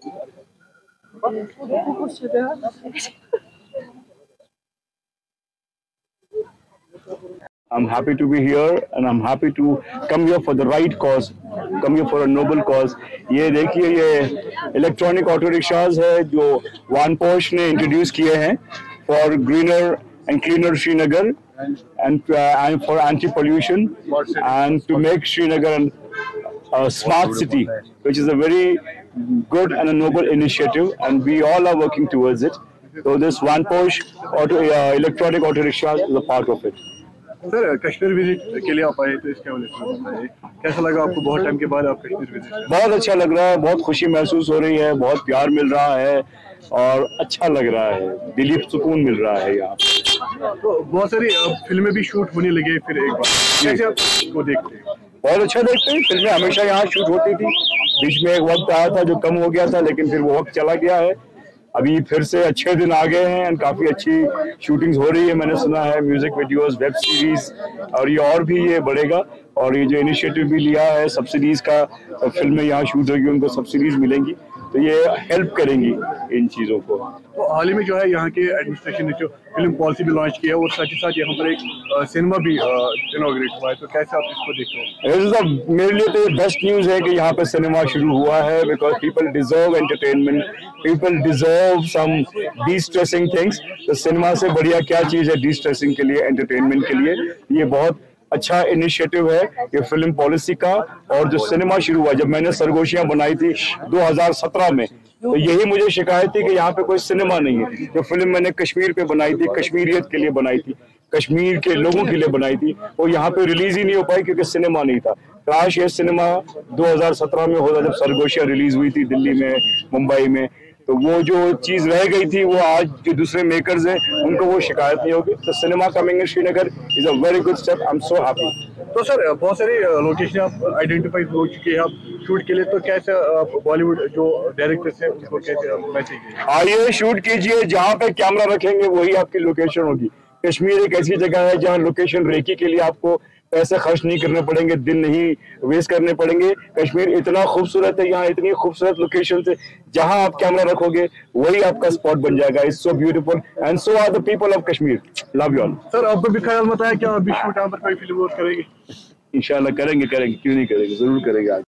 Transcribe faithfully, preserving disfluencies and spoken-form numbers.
I'm happy to be here and I'm happy to come here for the right cause, come here for a noble cause. ये देखिए ये electronic auto rickshaws है जो one पोश ने introduce किए हैं for greener and cleaner Srinagar and uh, and for anti-pollution and to make Srinagar a smart city, which is a very good and a noble initiative, and we all are working towards it. So this one Posh auto uh, electronic auto rickshaw is a part of it. Sir Kashmir visit के लिए आप आए तो इसके हवाले से बताइए, कैसा लगा आपको? बहुत टाइम के बाद आप कश्मीर विजिट? बहुत अच्छा लग रहा है, बहुत खुशी महसूस हो रही है, बहुत प्यार मिल रहा है और अच्छा लग रहा है, दिली सुकून मिल रहा है यहाँ। तो बहुत सारी फिल्में भी शूट होने लगे, फिर एक बार कैसे आप इसको देखते हैं? बहुत अच्छा देखते हैं, फिल्में हमेशा यहाँ शूट होती थी, बीच में एक वक्त आया था जो कम हो गया था, लेकिन फिर वो वक्त चला गया है। अभी फिर से अच्छे दिन आ गए हैं और काफी अच्छी शूटिंग्स हो रही है, मैंने सुना है, म्यूजिक वीडियोस, वेब सीरीज, और ये और भी ये बढ़ेगा। और ये जो इनिशिएटिव भी लिया है सब्सिडीज का, फिल्में यहाँ शूट होगी उनको सब्सिडीज मिलेंगी, तो ये हेल्प करेंगी इन चीज़ों को। तो हाल ही में जो है यहाँ के एडमिनिस्ट्रेशन ने जो फिल्म पॉलिसी भी लॉन्च किया और साथ ही साथ यहाँ पर एक सिनेमा भी इनॉग्रेट हुआ है, तो कैसे आप इसको देखते हो? मेरे लिए तो ये बेस्ट न्यूज़ है कि यहाँ पे सिनेमा शुरू हुआ है, because people deserve entertainment, people deserve some destressing things. तो सिनेमा से बढ़िया क्या चीज़ है डी स्ट्रेसिंग के लिए, एंटरटेनमेंट के लिए? ये बहुत अच्छा इनिशिएटिव है ये फिल्म पॉलिसी का। और जो सिनेमा शुरू हुआ, जब मैंने सरगोशियां बनाई थी दो हज़ार सत्रह में, तो यही मुझे शिकायत थी कि यहाँ पे कोई सिनेमा नहीं है। जो फिल्म मैंने कश्मीर पे बनाई थी, कश्मीरियत के लिए बनाई थी, कश्मीर के लोगों के लिए बनाई थी, वो यहाँ पे रिलीज ही नहीं हो पाई क्योंकि सिनेमा नहीं था। काश ये सिनेमा दो हज़ार सत्रह में होता, जब सरगोशियां रिलीज हुई थी दिल्ली में, मुंबई में, तो वो जो चीज रह गई थी वो आज जो दूसरे मेकर्स हैं उनको वो शिकायत नहीं होगी। तो cinema coming in Srinagar is a very good step, I am so happy. तो सर बहुत सारी लोकेशन आप आइडेंटिफाई हो चुके हैं आप शूट के लिए, तो कैसे आप बॉलीवुड जो डायरेक्टर्स हैं उनको कैसे मैसेज? आइए शूट कीजिए, जहाँ पे कैमरा रखेंगे वही आपकी लोकेशन होगी। कश्मीर एक ऐसी जगह है जहाँ लोकेशन रेकी के लिए आपको पैसे खर्च नहीं करने पड़ेंगे, दिन नहीं वेस्ट करने पड़ेंगे। कश्मीर इतना खूबसूरत है, यहाँ इतनी खूबसूरत लोकेशन है, जहाँ आप कैमरा रखोगे वही आपका स्पॉट बन जाएगा। It's so beautiful and so are the people of Kashmir. Love you all. Sir आपको भी ख्याल बताया क्या अभी शूट यहाँ पर कोई फिल्म और करेंगे? इंशाल्लाह करेंगे, करेंगे, क्यों नहीं करेंगे, जरूर करेंगे।